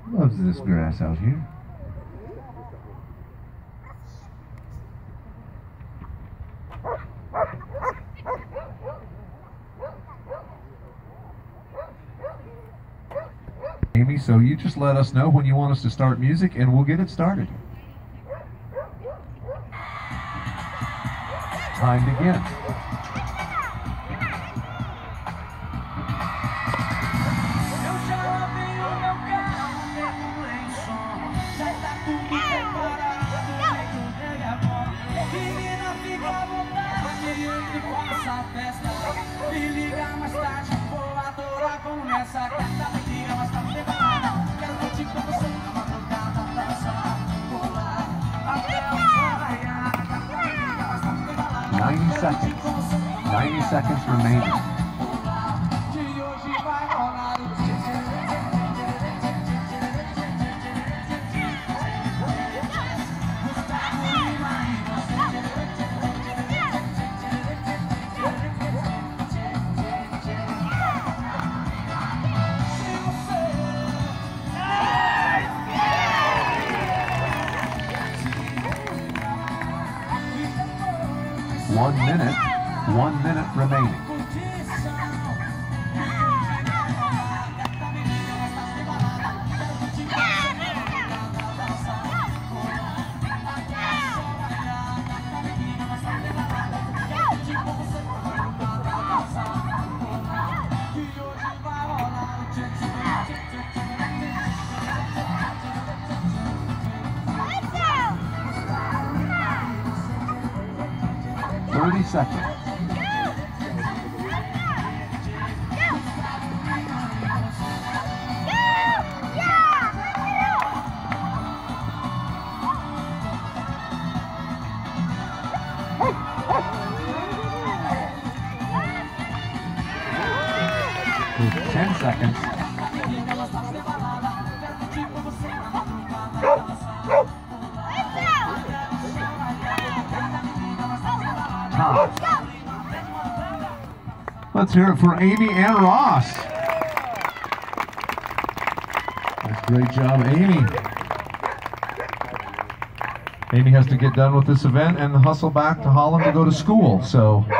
Loves this grass out here. Amy, so you just let us know when you want us to start music and we'll get it started. Time to begin. Seconds. 90 seconds remaining. One minute remaining. Seconds. With 10 seconds. Let's hear it for Amy and Ross. That's a great job, Amy. Amy has to get done with this event and hustle back to Holland to go to school, so